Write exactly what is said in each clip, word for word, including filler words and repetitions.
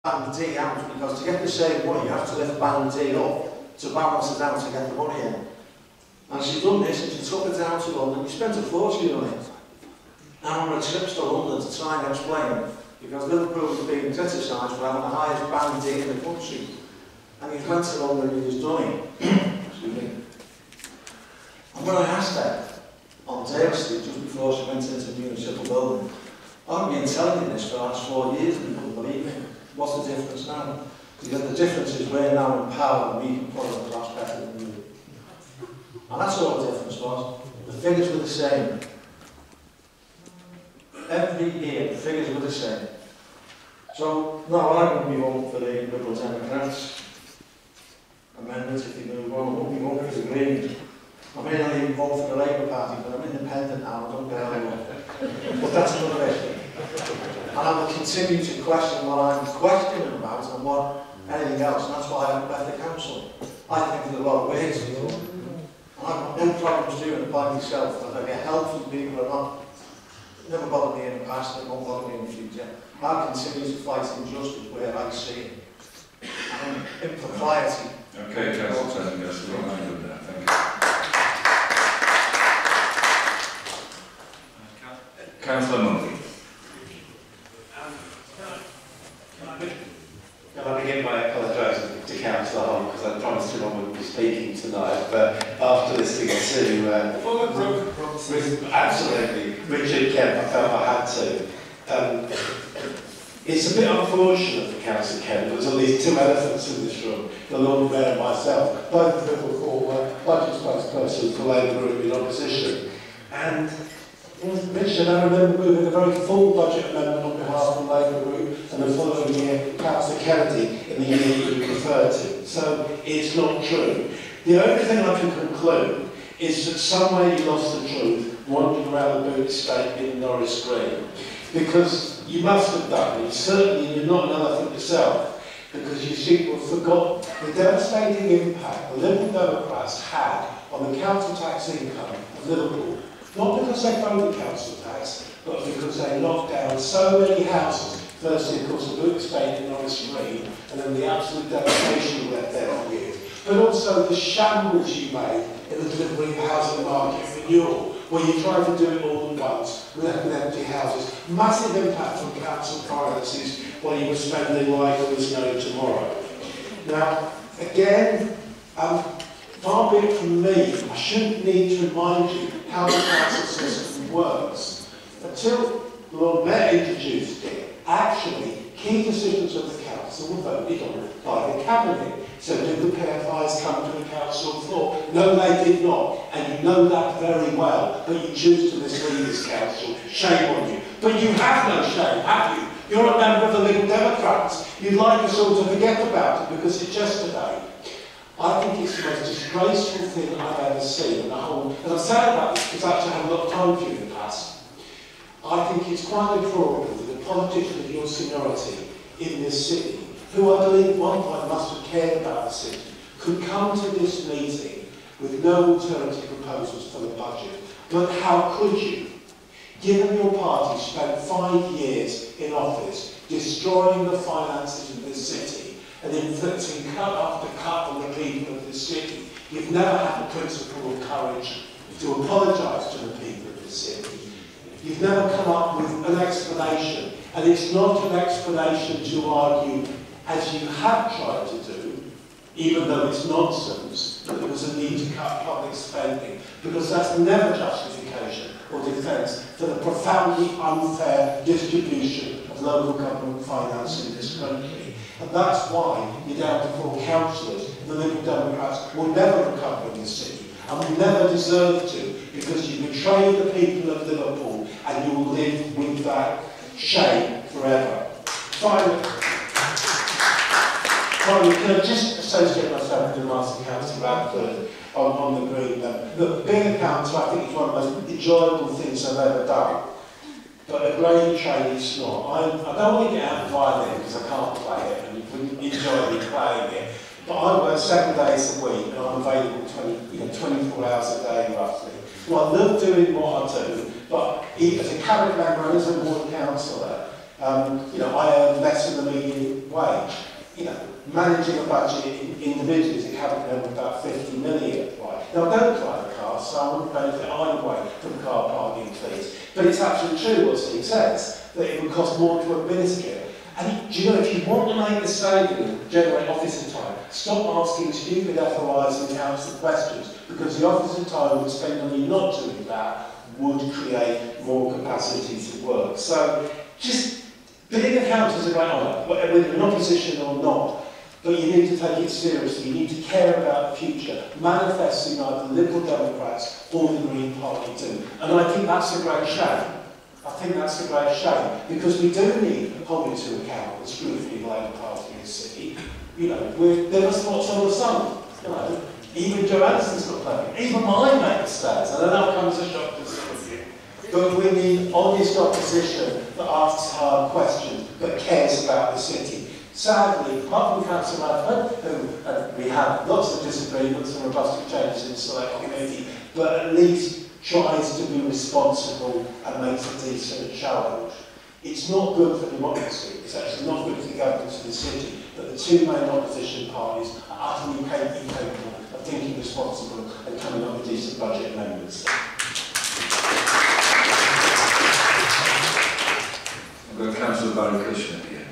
band D out, because to get the same money, you have to lift band D up to balance it out to get the money in. And she's done this, and she took it down to London. We spent a fortune on it. And on a trip to London to try and explain, because Liverpool was being criticised for having the highest band D in the country. And he went to London and he's done it. Excuse me. And when I asked her on Dale Street, just before she went into the municipal building, I've been telling you this for the last four years and you couldn't believe me. What's the difference now? Because the difference is we're now in power and we can put it across better than you. And that's all the difference was. The figures were the same. Every year, the figures were the same. So, no, I wouldn't be voting for the Liberal Democrats amendment if they move on. I wouldn't be voting for the Greens. I may not even vote for the Labour Party, but I'm independent now, I don't get anyone. But that's another issue. And I will continue to question what I'm questioning about and what anything else, and that's why I haven't left the council. I think there's a lot of ways to do it. And I've got no problems doing it by myself, and I get help from people or not. It never bothered me in the past, and it won't bother me in the future. I'll continue to fight injustice where I see it. And impropriety. Okay, Councillor President, yes, we're all good there. Thank you. Councillor Murphy. Can I begin by apologising to Councillor Hull because I promised him I wouldn't be speaking tonight, but after listening to uh, absolutely Richard Kemp, I felt I had to. Um, it's a bit unfortunate for Councillor Kemp. There was at least two elephants in this room, the Lord Mayor and myself, both of whom were former budget spokespersons for Labour Group in opposition. And Richard, I remember moving a very full budget amendment on behalf of the Labour Group, and the following year, Councillor Kennedy in the year you referred to. So it's not true. The only thing I can conclude is that somewhere you lost the truth wandering around the boot estate in Norris Green. Because you must have done it. Certainly you're not an elephant yourself, because you seem to have forgotten the devastating impact the Liberal Democrats had on the council tax income of Liverpool. Not because they voted council tax, but because they locked down so many houses. Firstly, of course, the boot estate in Norris Green, and then the absolute devastation you left there on you. But also the shambles you made in the delivery of housing market renewal, where you tried to do it all at once with empty houses. Massive impact on council finances while you were spending like there was no tomorrow. Now, again, um, far be it from me, I shouldn't need to remind you how the council system works. Until the Lord Mayor introduced it, actually, key decisions of the council were voted on by the Cabinet. So did the P F Is come to the council floor? No, they did not. And you know that very well. But you choose to mislead this council. Shame on you. But you have no shame, have you? You're a member of the Liberal Democrats. You'd like us all to forget about it because it's yesterday. I think it's the most disgraceful thing I've ever seen in the whole. And I'm sad about this because I actually had a lot of time for you in the past. I think it's quite deplorable that a politician of your seniority in this city, who I believe at one point must have cared about the city, could come to this meeting with no alternative proposals for the budget. But how could you? Given your party spent five years in office destroying the finances of this city and inflicting cut after cut on the people of this city, you've never had the principle of courage to apologise to the people of this city. You've never come up with an explanation, and it's not an explanation to argue, as you have tried to do, even though it's nonsense, that there was a need to cut public spending, because that's never justification or defence for the profoundly unfair distribution of local government finance in this country. And that's why you're down to four councillors, and the Liberal Democrats will never recover in this city, and will never deserve to, because you betrayed the people of Liverpool, and you will live with that shame forever. Finally, Finally, can I just associate myself with the remarks of Councillor Radford on, on the Green then? Look, being a councillor, I think it's one of the most enjoyable things I've ever done. But a grade train is not. I, I don't want to get out of violin because I can't play it and you wouldn't enjoy me playing it. But I work seven days a week and I'm available twenty, you know, twenty-four hours a day roughly. Well, I love doing what I do, but as a cabinet member and as a ward councillor, um, you know, I earn less than the median wage. You know, managing a budget in, individually is accounting for about fifty million. Right? Now, I don't drive a car, so I wouldn't benefit either way from car parking fees. But it's absolutely true what Steve says, that it would cost more to administer it. And do you know, if you want to make the saving, generate officer time, stop asking stupid F O Is and council questions, because the officer time would spend on you not doing that would create more capacity to work. So, just being a councillor is a great honour, whether you're in opposition or not, but you need to take it seriously. You need to care about the future, manifesting like the Liberal Democrats or the Green Party do. And I think that's a great shame. I think that's a great shame, because we do need holding to account the scrutiny of the Labour Party in the city. You know, we're, there are spots on the sun. You know, even Joe Anderson's got plenty. Even mine make mistakes. I don't know how comes a shock to some of you. But we need honest opposition that asks hard questions, that cares about the city. Sadly, apart from Councillor Radford, who uh, we have lots of disagreements and robust changes in the select committee, but at least tries to be responsible and makes a decent challenge. It's not good for democracy, it's actually not good for the governance of the city, that the two main opposition parties are utterly incapable of thinking responsible and coming up with decent budget amendments. I've got Councillor Barry Cushman here.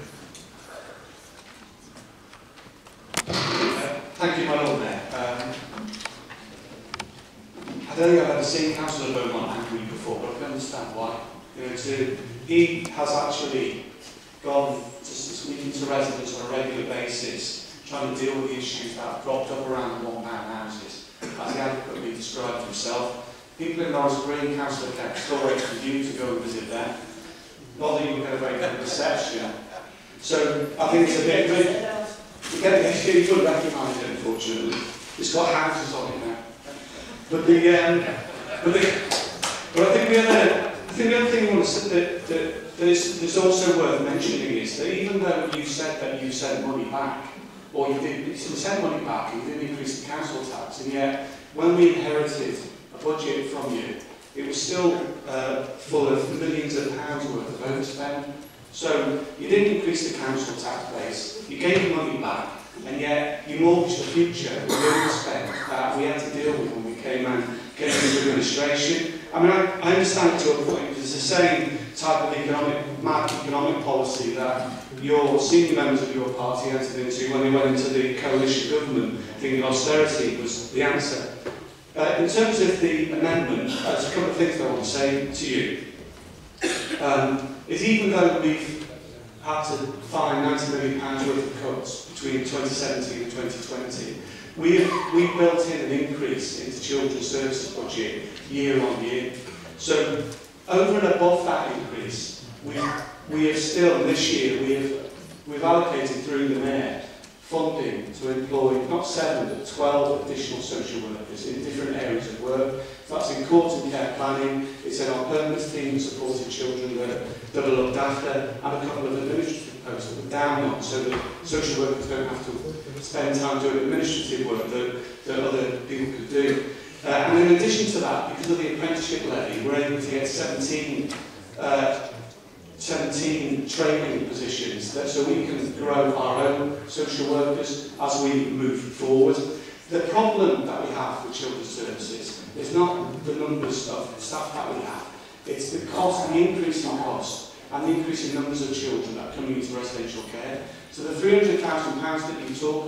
Thank you, my Lord Mayor. Um, I don't think I've ever seen Councillor Beaumont angry before, but I can understand why. You know, to, he has actually gone to speaking to residents on a regular basis, trying to deal with the issues that have cropped up around the one-man houses, as he adequately described himself. People in Norris Green, Councillor Keck, still waiting for you to go and visit them. Not that you will get a very good reception. So I think it's a bit good. You get the issue, you could recognise it, unfortunately. It's got houses on it now. But the, um, but the, but I think the other, I think the other thing I want to say that, that, that is, that's also worth mentioning is that even though you said that you sent money back, or you did, you sent money back and you didn't increase the council tax, and yet when we inherited a budget from you, it was still uh, full of millions of pounds worth of overspend. So you didn't increase the council tax base, you gave the money back, and yet you mortgaged the future with the overspend that we had to deal with when we came and came into administration. I mean, I, I understand to a point, because it's the same type of economic, mad economic policy that your senior members of your party entered into when they went into the coalition government, thinking austerity was the answer. Uh, in terms of the amendment, uh, there's a couple of things that I want to say to you. Um, is even though we've had to find ninety million pounds worth of cuts between twenty seventeen and twenty twenty, we have we built in an increase into children's services budget year on year. So over and above that increase, we we have still this year we have we've allocated through the mayor funding to employ not seven but twelve additional social workers in different areas of work. So that's in court and care planning, it's in our permanent team supporting children that, that are looked after, and a couple of administrative posts that we're down on so that social workers don't have to spend time doing administrative work that, that other people could do. Uh, and in addition to that, because of the apprenticeship levy, we're able to get seventeen uh, seventeen training positions that, so we can grow our own social workers as we move forward. The problem that we have with children's services is not the numbers of staff that we have, it's the cost, the increase in cost and the increase in numbers of children that are coming into residential care. So the three hundred thousand pounds that you talk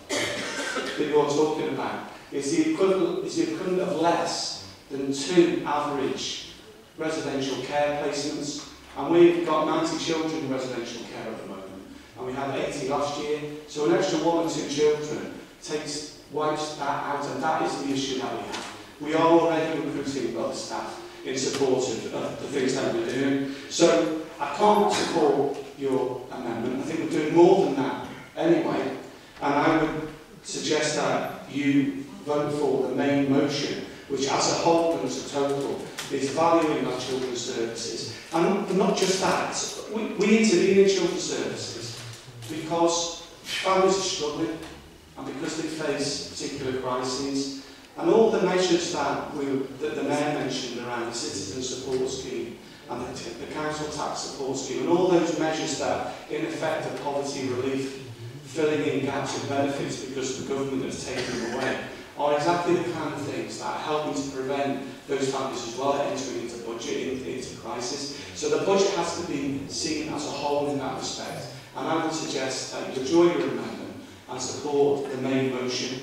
of, that you're talking about, is the equivalent, is the equivalent of less than two average residential care placements. And we've got ninety children in residential care at the moment, and we had eighty last year. So an extra one or two children takes wipes that out, and that is the issue that we have. We are already recruiting other staff in support of uh, the things that we're doing. So I can't support your amendment. I think we're doing more than that anyway, and I would suggest that you vote for the main motion, which as a whole and as a total is valuing our children's services. And not just that, we, we intervene in children's services because families are struggling and because they face particular crises. And all the measures that, we, that the Mayor mentioned around the citizen support scheme and the, the council tax support scheme, and all those measures that, in effect, are poverty relief, filling in gaps in benefits because the government has taken them away, are exactly the kind of things that are helping to prevent those families as well entering into budget, into, into crisis. So the budget has to be seen as a whole in that respect. And I would suggest that you withdraw your amendment and support the main motion.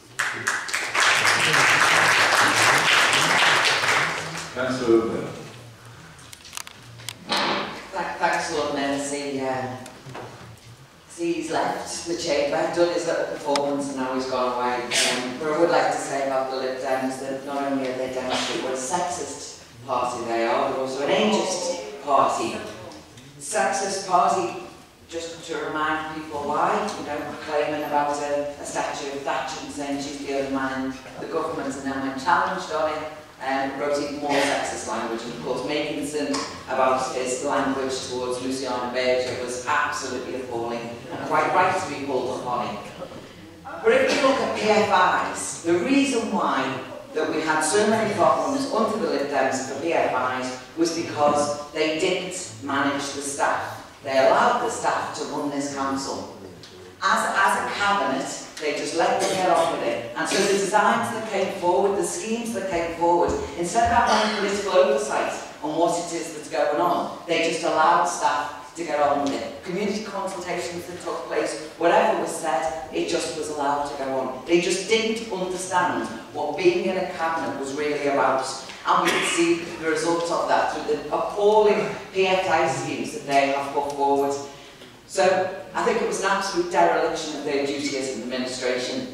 Councillor O'Brien. Thanks, Lord Mayor. See, uh, see, he's left the chamber, done his little performance, and now he's gone away. Um, but I would like to say about the Lib Dems that not only are they demonstrating what a sexist party they are, but also an ageist party. Sexist party, just to remind people why, you know, claiming about a, a statue of Thatcher and saying she's the only man in the government, and then when challenged on it, um, wrote even more sexist language, and of course Makinson about his language towards Luciana Berger was absolutely appalling, and quite right to be pulled upon it. But if you look at P F Is, the reason why that we had so many problems under the Lib Dems for P F Is was because they didn't manage the staff. They allowed the staff to run this council. As, as a cabinet, they just let them get on with it. And so the designs that came forward, the schemes that came forward, instead of having political oversight on what it is that's going on, they just allowed staff to get on with it. Community consultations that took place, whatever was said, it just was allowed to go on. They just didn't understand what being in a cabinet was really about. And we can see the result of that through the appalling P F I schemes that they have put forward. So I think it was an absolute dereliction of their duty as an administration.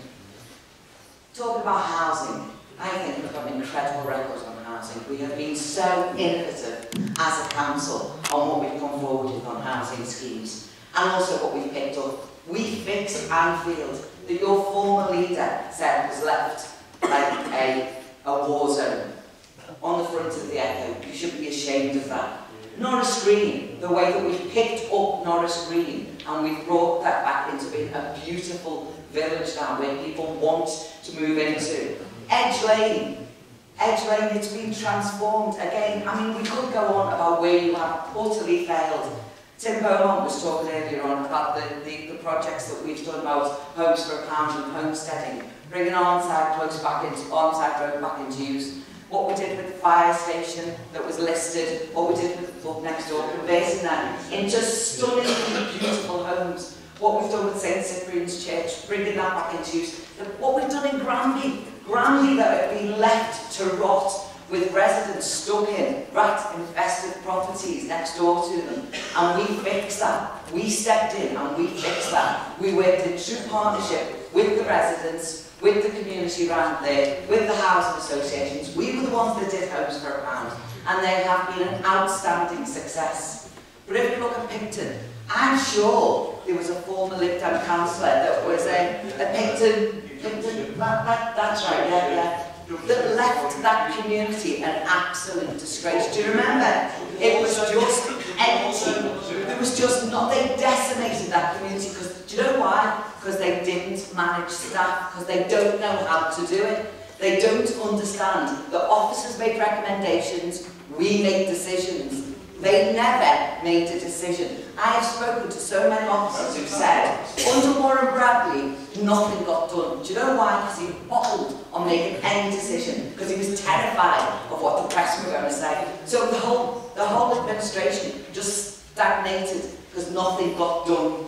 Talking about housing, I think we've got an incredible record on housing. We have been so innovative as a council on what we've come forward with on housing schemes, and also what we've picked up. We fixed Anfield, that your former leader said was left like a, a war zone on the front of the Echo. You should be ashamed of that. Norris Green, the way that we've picked up Norris Green and we've brought that back into being a beautiful village now where people want to move into. Edge Lane, Edge Lane, it's been transformed again. I mean, we could go on about where you have utterly failed. Tim Beaumont was talking earlier on about the, the, the projects that we've done about homes for a pound and homesteading, bringing Arnside close back into Arnside Road back into use. What we did with the fire station that was listed, what we did with the pub next door, converting that into stunningly beautiful homes. What we've done with Saint Cyprian's Church, bringing that back into use. What we've done in Granby, Granby that had been left to rot with residents stuck in rat-infested properties next door to them. And we fixed that. We stepped in and we fixed that. We worked in true partnership with the residents, with the community around there, with the housing associations. We were the ones that did Homes for a Pound, and they have been an outstanding success. But if you look at Picton, I'm sure there was a former Lib Dem councillor that was a, a Picton, Picton that, that, that's right, yeah, yeah, that left that community an absolute disgrace. Do you remember? It was just empty. There was just not, they decimated that community because, do you know why? Because they didn't manage staff, because they don't know how to do it. They don't understand that officers make recommendations, we make decisions. They never made a decision. I have spoken to so many officers who said, under Warren Bradley, nothing got done. Do you know why? Because he bottled on making any decision, because he was terrified of what the press were going to say. So the whole, the whole administration just stagnated because nothing got done.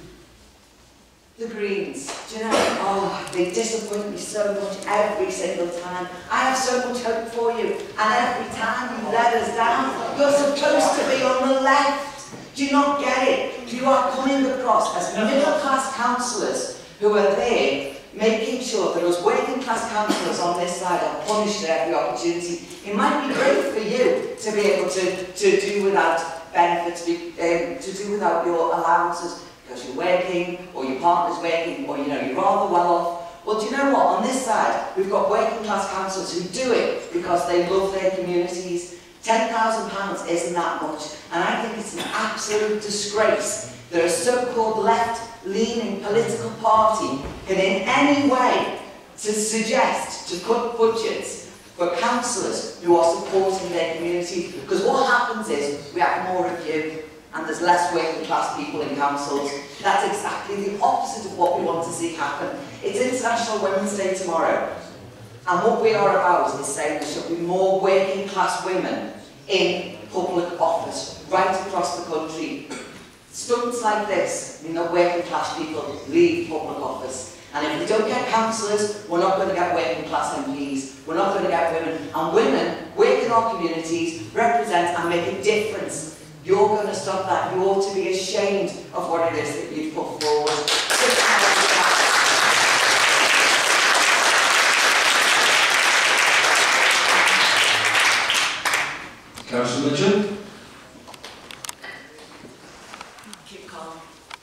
The Greens, do you know, oh, they disappoint me so much every single time. I have so much hope for you, and every time you let us down. You're supposed to be on the left. Do you not get it? You are coming across as middle-class councillors who are there making sure that us working-class councillors on this side are punished at every opportunity. It might be great for you to be able to, to do without benefits, um, to do without your allowances, because you're working, or your partner's working, or you know, you're rather well off. Well, do you know what? On this side, we've got working class councillors who do it because they love their communities. ten thousand pounds isn't that much, and I think it's an absolute disgrace that a so-called left-leaning political party can in any way to suggest to cut budgets but councillors who are supporting their communities. Because what happens is we have more of you and there's less working class people in councils. That's exactly the opposite of what we want to see happen. It's International Women's Day tomorrow. And what we are about is saying there should be more working class women in public office right across the country. Stunts like this mean that working class people leave public office. And if we don't get councillors, we're not going to get working class M Ps. We're not going to get women. And women work in our communities, represent and make a difference. You're going to stop that. You ought to be ashamed of what it is that you've put forward. Councillor Mitchell. Keep calm.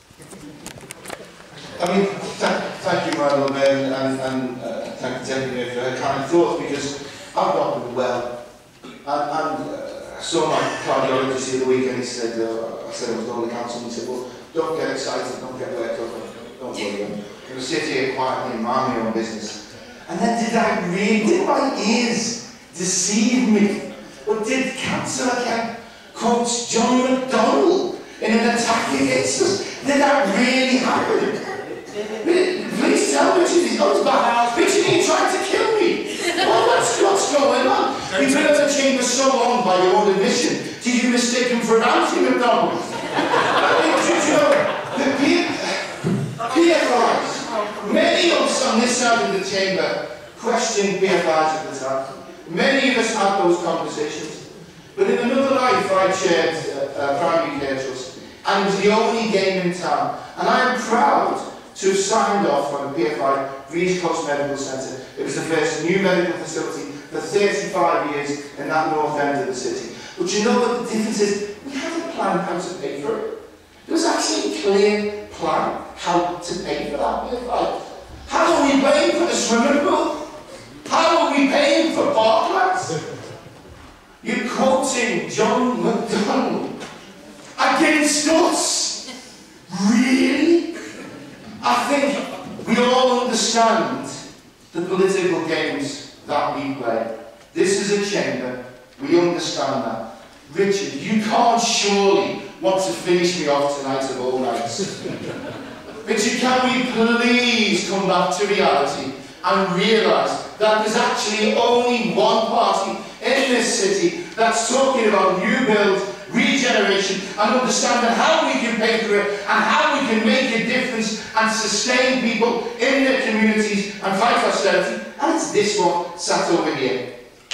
I mean, th thank you, my Lord Mayor, and, and uh, thank the Deputy for her kind thoughts, because I've got them well. And, and uh, I saw my cardiologist the other week, and he said, uh, I said I was going to the council, and he said, well, don't get excited, don't get worked up, don't worry. I'm going to sit here quietly and mind my own business. And then did I really, did my ears deceive me? Or did Councillor Kemp quote John McDonnell in an attack against us? Did that really happen? Please tell me, Richard, he's on back. Richard, he tried to kill me. Well, what's, what's going on? You've been at the chamber so long by your own admission. Did you mistake him for Anthony McDonald? Did you know, the P F Is, many of us on this side of the chamber questioned P F Is at the time. Many of us had those conversations. But in another life, I chaired a, a primary care trust, and it was the only game in town. And I am proud to have signed off on a P F I for East Coast Medical Centre. It was the first new medical facility for thirty-five years in that north end of the city. But you know what the difference is? We had a plan how to pay for it. There was actually a clear plan how to pay for that P F I. How are we paying for the swimming pool? How are we paying for parklands? You're quoting John McDonnell against us? Really? I think we all understand the political games that we play. This is a chamber. We understand that. Richard, you can't surely want to finish me off tonight of all nights. Richard, can we please come back to reality and realise that there's actually only one party in this city that's talking about new build, regeneration, and understanding how we can pay for it and how we can make a difference and sustain people in their communities and fight austerity. And it's this one sat over here.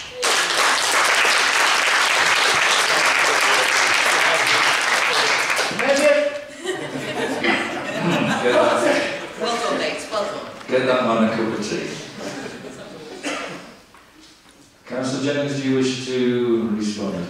Well done, mate. Well done. Get that man a cup of tea. Councillor Jennings, do you wish to respond?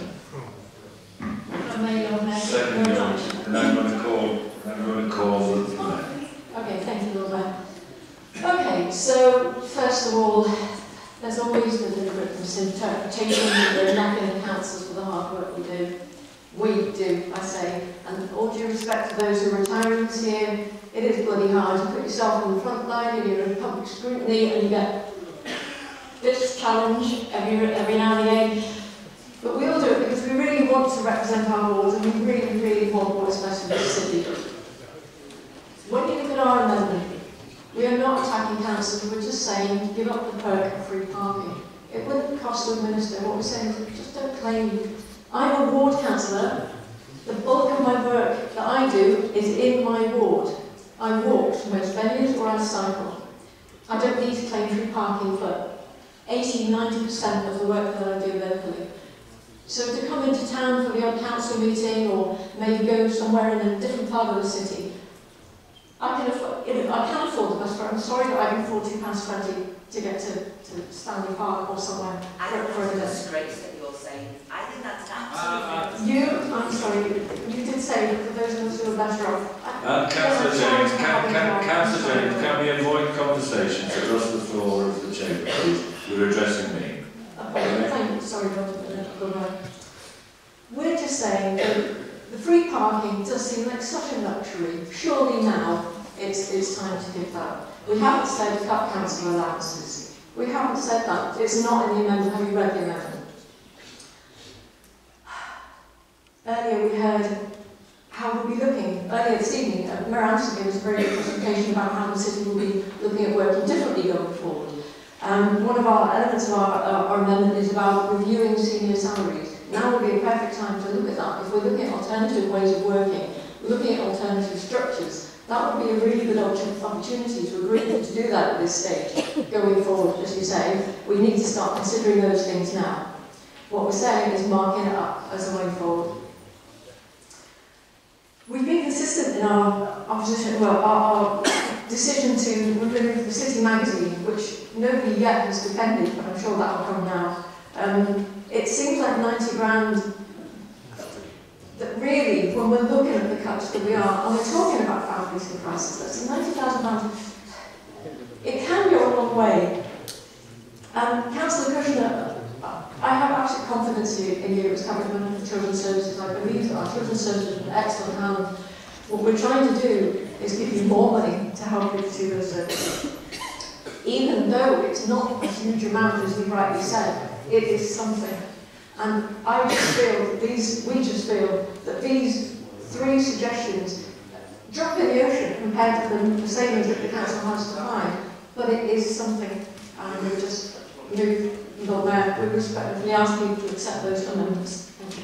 Second, and I'm going to call. I'm going to call the mayor. Okay, thank you, Lord Mayor. Okay, so first of all, there's always the deliberate misinterpretation that we're knocking the councils for the hard work we do. We do, I say, and all due respect to those who are retiring this year, it is bloody hard. You put yourself on the front line and you're in public scrutiny and you get this challenge every, every now and again. But we all do it because we really want to represent our wards and we really, really want what's best for this city. When you look at our amendment, we are not attacking councils, we're just saying give up the perk of free parking. It wouldn't cost the minister. What we're saying is just don't claim. I'm a ward councillor. The bulk of my work that I do is in my ward. I walk to most venues or I cycle. I don't need to claim free parking for eighty to ninety percent of the work that I do locally. So to come into town for the odd council meeting or maybe go somewhere in a different part of the city, I can afford, you know, I can afford the bus fare. I'm sorry that I can afford two pounds twenty to get to, to Stanley Park or somewhere I for, think for a that's day. great that you're saying. I think that's absolutely. You, I'm sorry, you, you did say that for those of us who are better off. I- Uh, Councillor Jennings, can, can, Councillor Jennings, can we avoid conversations across the floor of the chamber, please? You're addressing me. Okay, thank you. Sorry, Doctor We're just saying that the free parking does seem like such a luxury. Surely now it's, it's time to give that. We haven't said cut council allowances. We haven't said that. It's not in the amendment. Have you read the amendment? Earlier we heard how we'll be looking. Earlier this evening, uh, Mayor Anderson gave us a very good presentation about how the city will be looking at working differently going forward. Um, one of our elements of our, uh, our amendment is about reviewing senior salaries. Now would be a perfect time to look at that. If we're looking at alternative ways of working, looking at alternative structures, that would be a really good opportunity to agree to do that at this stage. Going forward, as you say, we need to start considering those things now. What we're saying is marking it up as a way forward. We've been consistent in our opposition, well, our, our decision to remove the City magazine, which nobody yet has defended, but I'm sure that will come now. Um, it seems like ninety grand, that really, when we're looking at the cuts that we are, and we're talking about families and crisis, that's ninety thousand pounds. It can go a long way. Um, Councillor Kushner, I have absolute confidence in you as Cabinet Minister for Children's Services. I believe that our children's services are in excellent hands. What we're trying to do is give you more money to help you pursue those services. Even though it's not a huge amount, as you rightly said, it is something. And I just feel that these, we just feel that these three suggestions drop in the ocean compared to the, the savings that the council has to find, but it is something, and we just move. Lord Mayor, we respectfully ask you to accept those amendments. Thank you.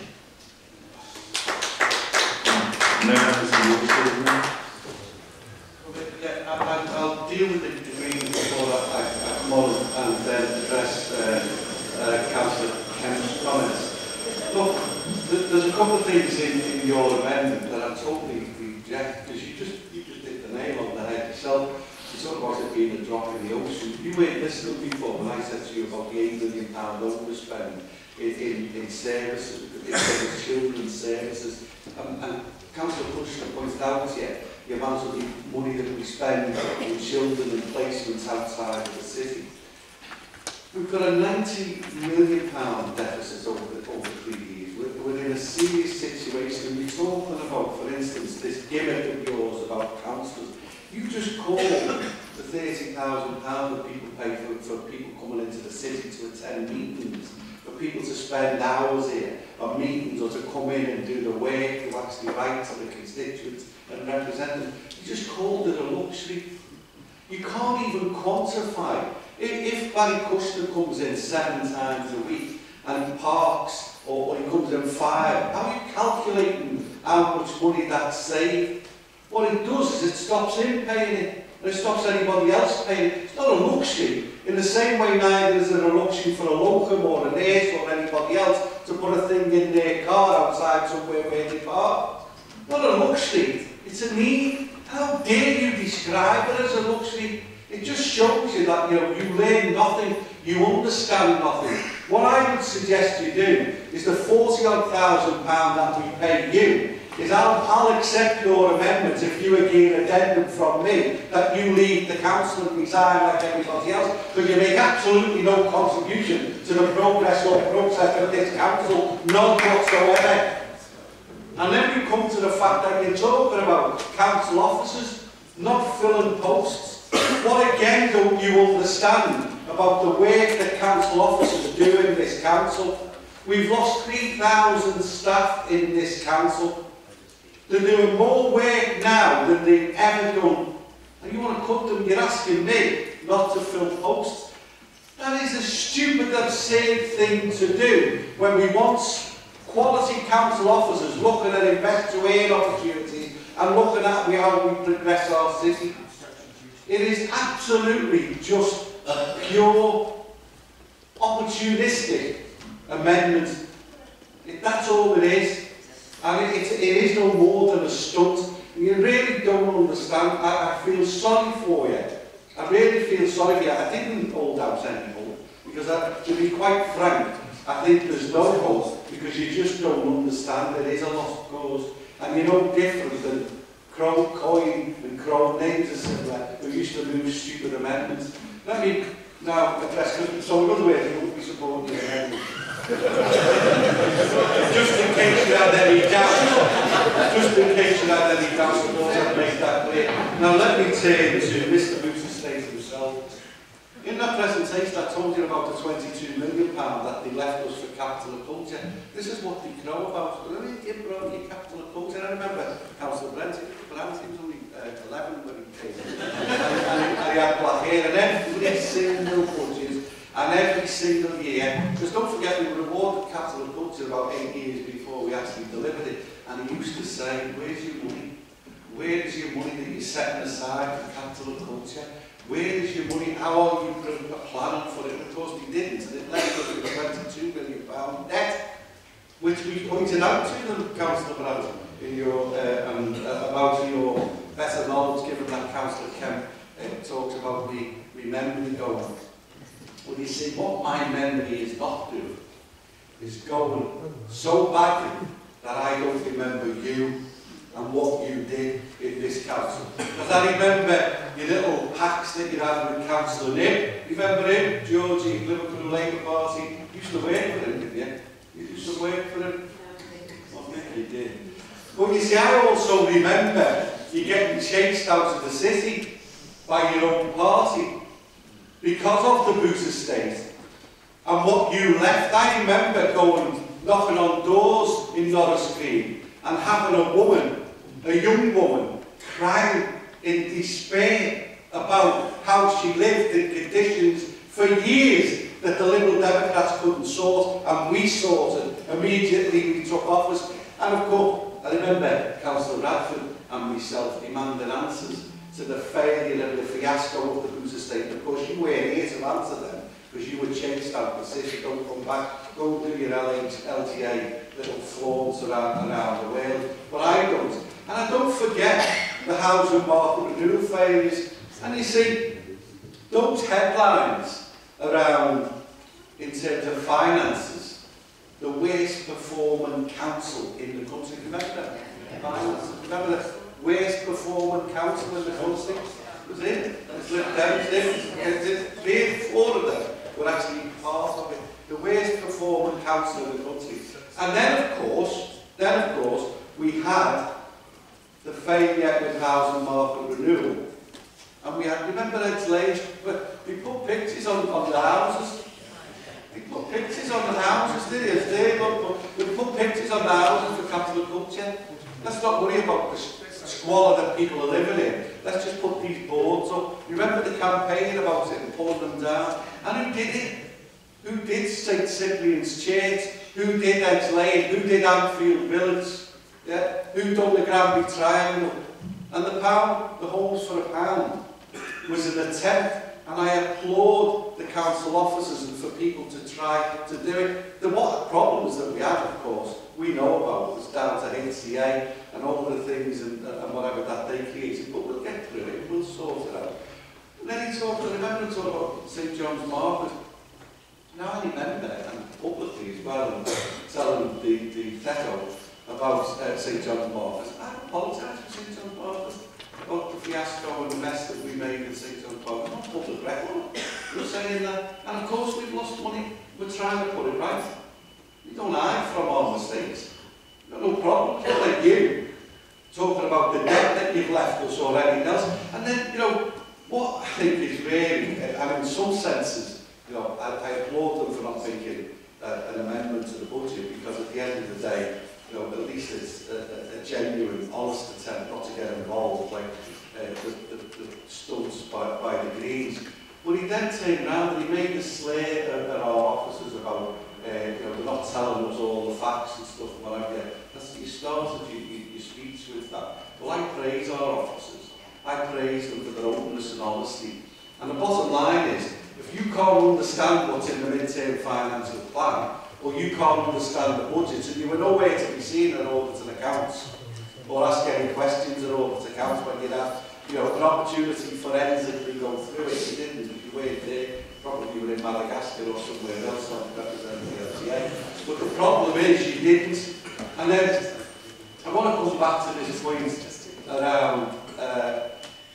Yeah, I, I'll deal with the agreement before I, I come on and then address uh, uh, Councillor Kemp's comments. Look, th there's a couple of things in, in your amendment that I totally reject, because you just you just hit the nail on the head yourself. You talk about it being a drop in the ocean. You weren't listening before when I said to you about the eight million pound overspend in, in, in services, in children's services. And, and Councillor Kushner pointed out here the amount of the money that we spend on children and placements outside of the city. We've got a ninety million pound deficit over, over three years. We're, we're in a serious situation. We're talking about, for instance, this gimmick of yours about councillors. You just call the thirty thousand pounds that people pay for, for people coming into the city to attend meetings, for people to spend hours here on meetings or to come in and do the work to actually write to the constituents and represent them. You just called it a luxury. You can't even quantify. If, if Barry Kushner comes in seven times a week and he parks, or, or he comes in five, how are you calculating how much money that's saved? What it does is it stops him paying it, and it stops anybody else paying it. It's not a luxury. In the same way, neither is it a luxury for a locum or a nurse or anybody else to put a thing in their car outside somewhere where they park. Not a luxury. It's a need. How dare you describe it as a luxury? It just shows you that, you know, you learn nothing, you understand nothing. What I would suggest you do is the forty odd thousand pound that we pay you, is I'll, I'll accept your amendments if you agree an addendum from me that you leave the council and resign like everybody else, but you make absolutely no contribution to the progress or process of this council, none whatsoever. And then we come to the fact that you're talking about council officers not filling posts. What again don't you understand about the work that council officers do in this council? We've lost three thousand staff in this council. They're doing more work now than they've ever done. And you want to cut them, you're asking me not to fill posts. That is a stupid, absurd thing to do when we want quality council officers looking at investor aid opportunities and looking at how we progress our city. It is absolutely just a pure, opportunistic amendment. That's all it is. And it, it, it is no more than a stunt. You really don't understand. I, I feel sorry for you. I really feel sorry for you. I didn't hold out any hope, because I, to be quite frank, I think there's no hope, because you just don't understand. It is a lost cause. And you're no different than Crow Coin and Crow Names are similar, who used to move stupid amendments. Let me now address, so in other words, you wouldn't be supporting the amendment. Just in case you had any doubts, just in case you had any doubts, I want to make that clear. Now let me turn to Mister Boots Estate himself. In that presentation, I told you about the twenty-two million pounds that they left us for capital and culture. This is what they know about. Well, you give brought your capital and culture. I remember Councillor Brent, Brent, he was only uh, eleven when he came. and, and, and he had black hair, and every single budget, and every single year, because don't forget, we were awarded capital and culture about eight years before we actually delivered it, and he used to say, where's your money? Where is your money that you're setting aside for capital and culture? Where is your money? How are you planning for it? And of course we didn't, and it left us with twenty-two million pounds debt, which we pointed out to them, Councillor Brown, in your, uh, and, uh, about your better knowledge, given that Councillor Kemp uh, talked about the remembering going. Well, you see, what my memory is not doing is going so badly that I don't remember you and what you did in this council. Because I remember your little packs that you had with Councillor Nib. Remember him? Georgie, Liverpool Labour Party. You used to work for him, didn't you? You used to work for him? I think you did. But you see, I also remember you getting chased out of the city by your own party because of the Boots estate and what you left. I remember going, knocking on doors in Norris Green and having a woman, a young woman, crying in despair about how she lived in conditions for years that the Liberal Democrats couldn't sort, and we sorted. Immediately we took office. And of course, I remember Councillor Radford and myself demanding answers to the failure and the fiasco of the Boots estate. Of course, you weren't here to answer them, because you were chased out the city. Don't come back, go do your L T A little flaunts around, around the world. But I don't. And I don't forget the housing market renewal failures. And you see, those headlines around, in terms of finances, the worst performing council in the country. Remember that? Finances. Remember the worst performing council in the country? It was in. It was Lib Dems in. Three, four of them were actually part of it. The worst performing council in the country. And then, of course, then of course, we had the failure with housing market renewal. And we had, remember Ed's Lane, but we put pictures on, on the houses. We put pictures on the houses, did you? They look, we put pictures on the houses for capital culture. Let's not worry about the squalor that people are living in. Let's just put these boards up. Remember the campaign about it and pulling them down? And who did it? Who did Saint Cyprian's Church? Who did Ed's Lane? Who did Anfield Village? Yeah? Who done the Granby Triangle? And the pound, the homes for a pound, was an attempt, and I applaud the council officers and for people to try to do it. The what problems that we had, of course, we know about, was down to H C A and all the things and, and whatever that they created, but we'll get through it, we'll sort it out. And then he talked, I remember he talked about St John's Market. Now I remember, and publicly as well, and telling the, the Teco about uh, St John's Market. I apologise for St John's Market, about the fiasco and the mess that we made in St John's Market. Not public record. We're saying that. And of course we've lost money. We're trying to put it right. We don't hide from our mistakes. We've got no problem. Just like you, talking about the debt that you've left us or anything else. And then, you know, what I think is really, and in some senses, you know, I, I applaud them for not making uh, an amendment to the budget, because at the end of the day, you know, at least it's a, a genuine, honest attempt not to get involved like uh, the, the, the stunts by, by the Greens. But he then turned around and he made a slay at, at our officers about, uh, you know, they're not telling us all the facts and stuff and whatever. That's, you started your, your, your speech with that. Well, I praise our officers. I praise them for their openness and honesty. And the bottom line is, if you can't understand what's in the mid-term financial plan, or you can't understand the budget, and you were nowhere to be seen at audit and accounts, or ask any questions at audit and accounts when you'd have, you know, an opportunity forensically go through it. You didn't, if you weren't there, probably you were in Madagascar or somewhere else like representing the L T A. But the problem is you didn't. And then I want to come back to this point around uh,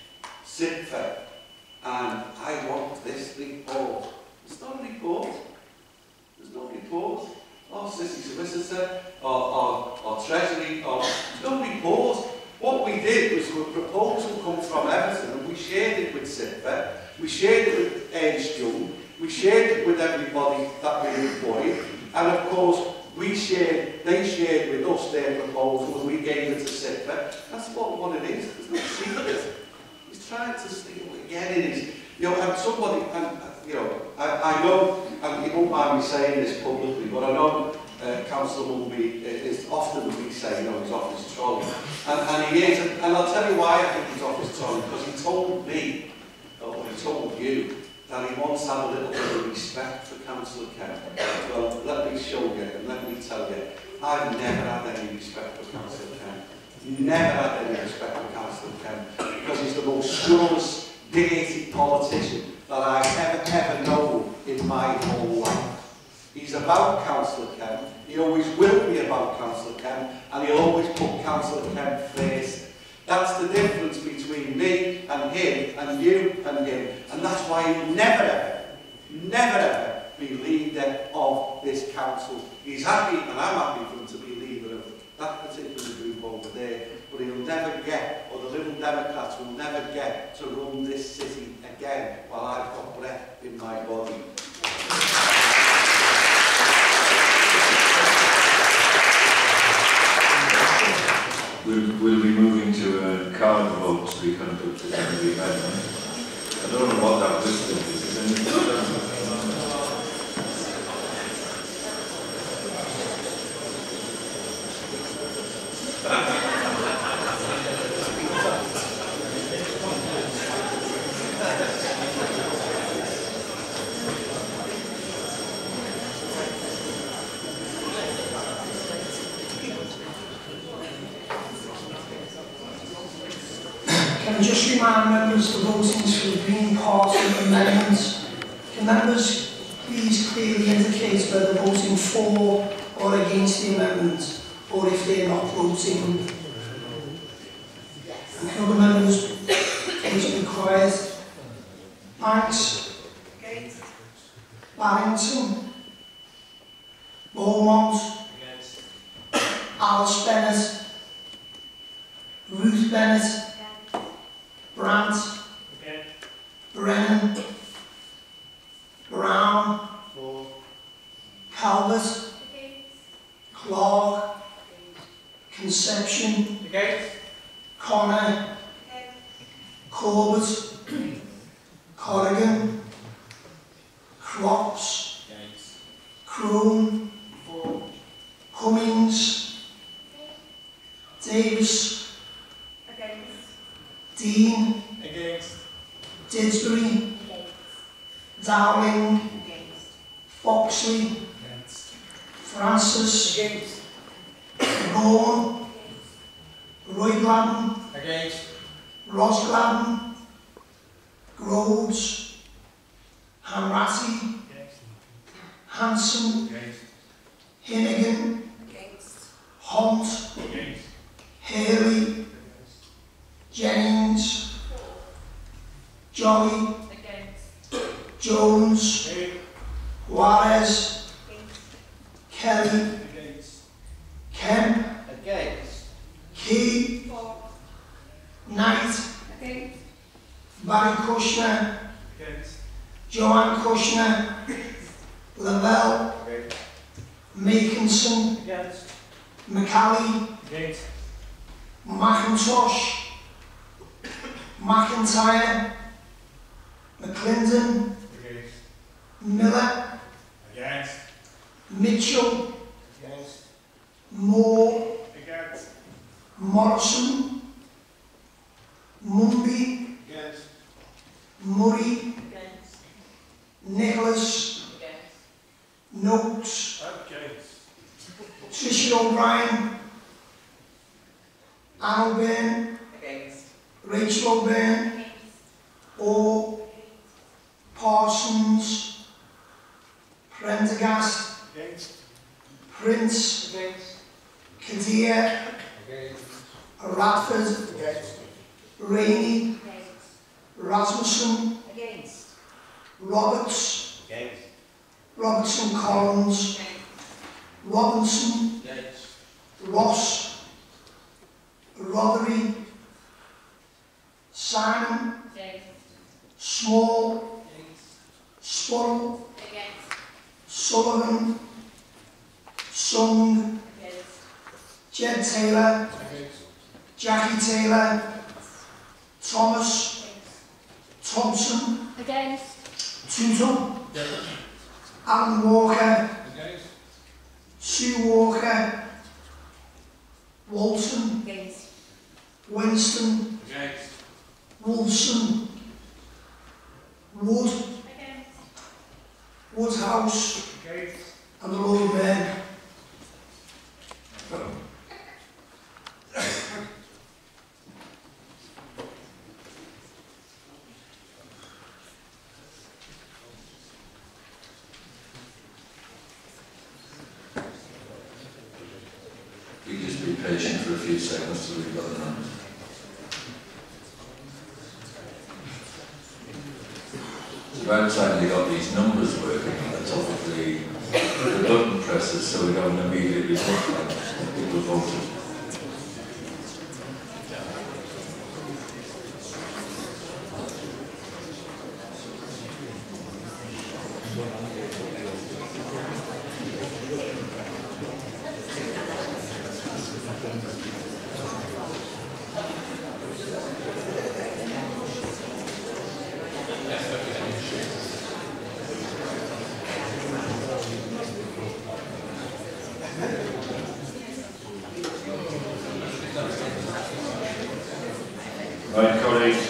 S I P F A, and I want this report. It's not a report. There's no report. Our city solicitor, our, our, our treasury, our, there's no report. What we did was a proposal come from Everton, and we shared it with S I P F A, we shared it with A against Young. We shared it with everybody that we employed, and of course, we shared, they shared with us their proposal, and we gave it to Sitfa. That's what, what it is. It's not secret. He's trying to steal again. It is, you know, and somebody, and you know, I, I know, and you won't mind me saying this publicly, but I know uh, Councillor will be, is often we say, you know, he's off his trolley, and, and he is, and, and I'll tell you why I think he's off his trolley, because he told me, or he told you, that he wants to have a little bit of respect for Councillor Kemp. Well, let me show you, and let me tell you, I've never had any respect for Councillor Kemp. Never had any respect for Councillor Kemp, because he's the most scurrilous, dirty politician that I've ever, ever known in my whole life. He's about Councillor Kemp. He always will be about Councillor Kemp, and he'll always put Councillor Kemp first. That's the difference between me and him, and you and him, and that's why he'll never ever, never ever be leader of this council. He's happy, and I'm happy for him to be leader of that particular group over there, but he'll never get, or the Liberal Democrats will never get to run this city again while I've got breath in my body. We'll, we'll be moving to a card vote to be conducted under the amendment. I don't know what that list is. Is it Can I just remind members the votings for the Green Party amendments? Can members please clearly indicate whether they're voting for or against the amendment, or if they're not voting? And can other members please be quiet? Banks? Against. Barrington? Beaumont? Against. Alice Bennett? Ruth Bennett? Brandt, okay. Brennan, Brown, four. Calvert, okay. Clark, okay. Conception, okay. Connor, okay. Corbett, okay. Corrigan, Crops, okay. Crone, four. Cummings, okay. Davis, okay. Dean, against. Didsbury, against. Dowling, against. Foxley, against. Francis, against. Vaughan, Roy Gladden, against. Ross Gladden, Groves, Hanratty, against. Hanson, against. Hinnigan, against. Hunt, against. Haley, Jennings, Jolly, against. Jones, against. Juarez, against. Kelly, against. Kemp, against. Key, four. Knight, against. Barry Kushner, against. Joanne Kushner, Lavelle, against. Makinson, against. McCalley, against. McIntosh, McIntyre, McClendon, against. Miller, against. Mitchell, against. Moore, against. Morrison, Mumby, against. Murray, against. Nicholas, against. Noakes, against. Tricia O'Brien, Anne O'Byrne, against. Rachel O'Byrne, against. O. Parsons, Prendergast, against. Prince, against. Kadir, against. Radford, against. Rainey, against. Rasmussen, against. Roberts, against. Robertson Collins, against. Robinson, against. Ross, Rothery, Simon, against. Small, against. Sworrell, Against. Sullivan, Sung, Against. Jed Taylor, Jackie Taylor, Thomas, Thompson, Against. Tootle, Alan Walker, Sue Walker, Walton, Against. Winston, Against. Wolfson, Wood, Against. Woodhouse, Against. and the Lord Mayor. You just be patient for a few seconds till we've got the numbers. It's about time they got these numbers working at the top of the, the button presses so we have an immediate result when people voted. Right, colleagues.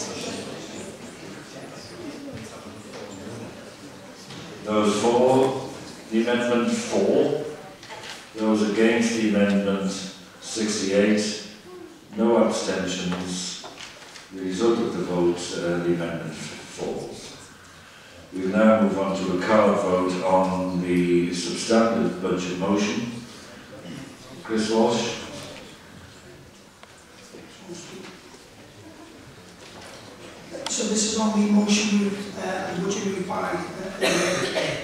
Those for the amendment four, those against the amendment sixty-eight, no abstentions. The result of the vote, uh, the amendment falls. We will now move on to a card vote on the substantive budget motion. Chris Walsh. So this is on the motion moved, uh, the budget moved by uh,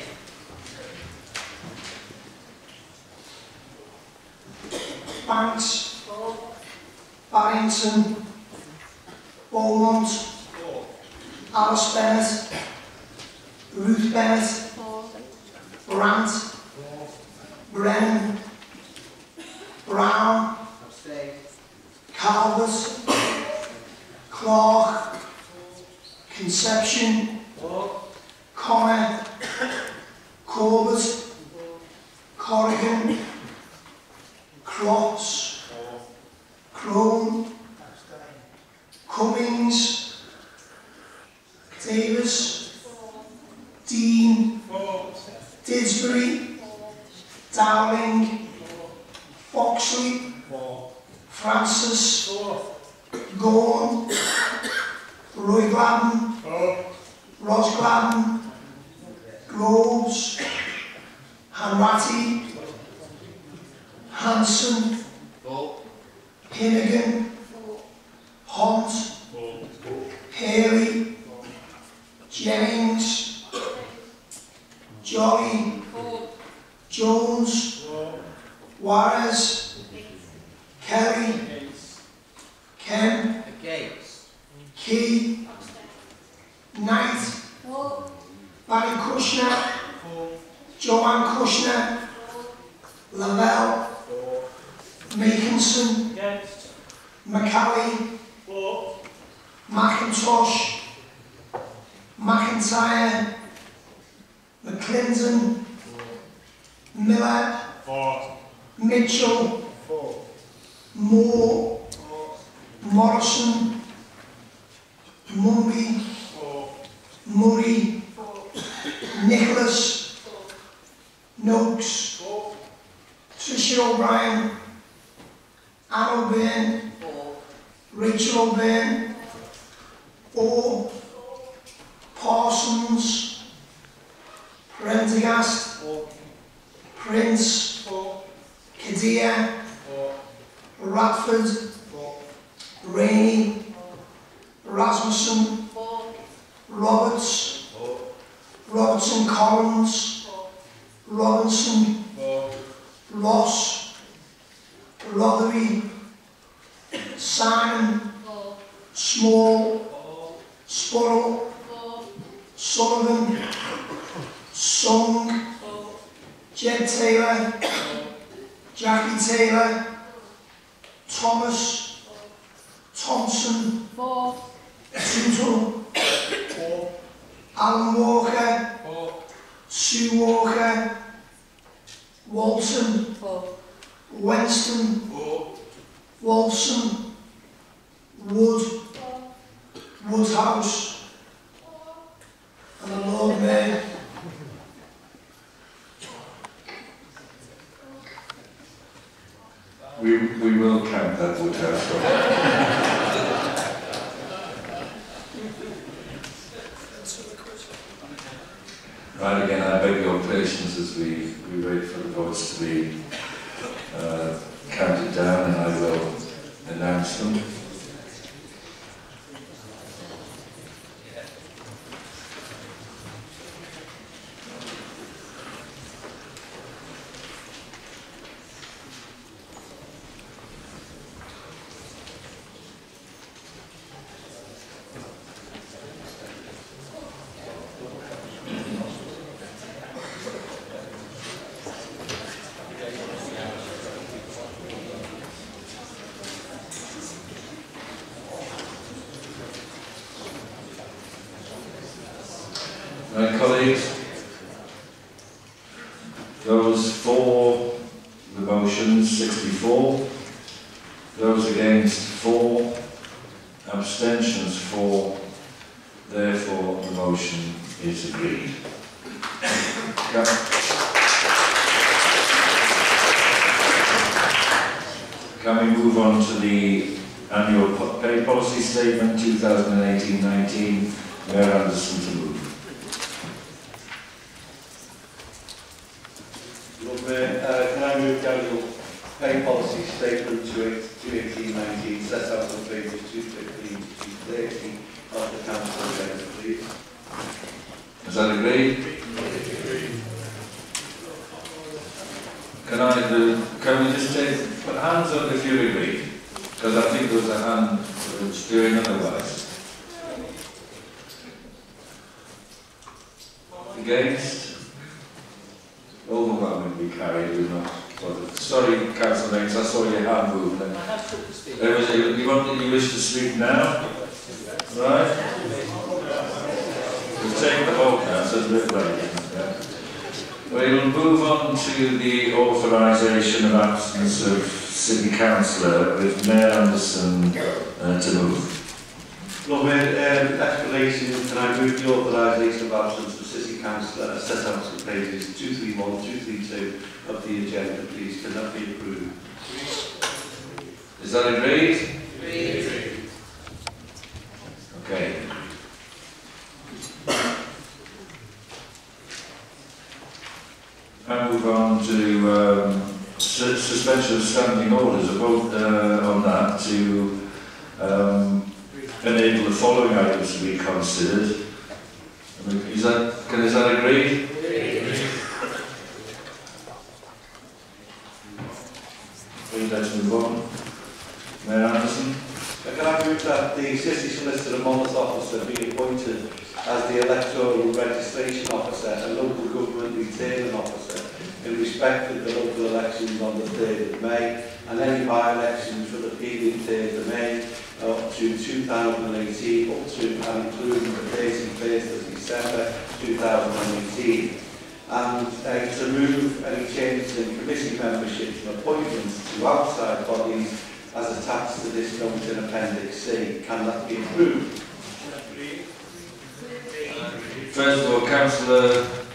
Banks, Barrington, Beaumont, Alice Bennett, Ruth Bennett, Brandt, Brennan, Brown, Calvert, Clark, Conception, Connor, Corbett, Corrigan, Cross, Crone, Cummings, Davis, Dean, Didsbury, Dowling, Foxley, Francis, Gorn, Roy Gladden, Ros Gladden, Groves, Hanratty, Hanson, Hinnigan, Hunt, Haley, Jennings, Jolly, Jones, Juarez, Kelly, Ken, Key, Knight, Barry Kushner, Joanne Kushner, Lavelle, Makinson, McCalley, McIntosh, McIntyre, McClinton, Miller, Mitchell, Moore, Morrison, Mumby, Murray, Nicholas, Noakes, Tricia O'Brien, Anne O'Byrne, Rachel O'Byrne, O, Parsons, Prendergast, Prince, Kadia, Radford, Rainey, Rasmussen, Roberts, Robertson Collins, Robinson, Ross, Rothery, Simon, Small, Spurrell, Sullivan, Sung, Jed Taylor, Jackie Taylor, Thomas, Thompson, Four. Tootle, Alan Walker, Sue Walker, Walton, Four. Winston, Walson, Wood, Woodhouse, and the Lord Mayor. We, we will count that Woodhouse. Right, again, I beg your patience as we, we wait for the votes to be uh, counted down, and I will announce them. My colleagues, those for the motion, sixty-four. Those against, four. Abstentions, four. Therefore, the motion is agreed. Can, can we move on to the annual po- pay policy statement two thousand eighteen nineteen? Mayor Anderson to move. Uh, can I move down your pay policy statement to eighteen nineteen, set out on pages two fifteen to two thirty of the council agenda, please? Is that agreed? Can I do, can we just take, put hands up if you agree? Because I think there was a hand that's doing otherwise. Against? Overwhelmingly carried, we're not bothered. Sorry, Councillor Mates, I saw your hand move then. There was a, you, want, you wish to speak now? Right? We've taken the vote now, so it's a bit late. Yeah. We'll move on to the authorisation of absence of City Councillor with Mayor Anderson uh, to move. Lord Mayor, um, explanation, can I move the authorisation of absence of City Councillor as set out on pages two thirty-one, two thirty-two of the agenda, please? Can that be approved? Is that agreed? Agreed. Okay. I move on to um, su suspension of standing orders. A vote uh, on that to um, enable the following items to be considered. I mean, is that, can, is that agreed? Please let's move on. Mayor Anderson. Can I move that the City Solicitor and Monmouth Officer be appointed as the Electoral Registration Officer and Local Government Returning Officer in respect of the local elections on the third of May and any by-elections for the period third of May up to two thousand eighteen up to and including the thirty-first of December two thousand eighteen, and uh, to remove any changes in committee memberships and appointments to outside bodies as attached to this note in Appendix C. Can that be approved? First of all, Councillor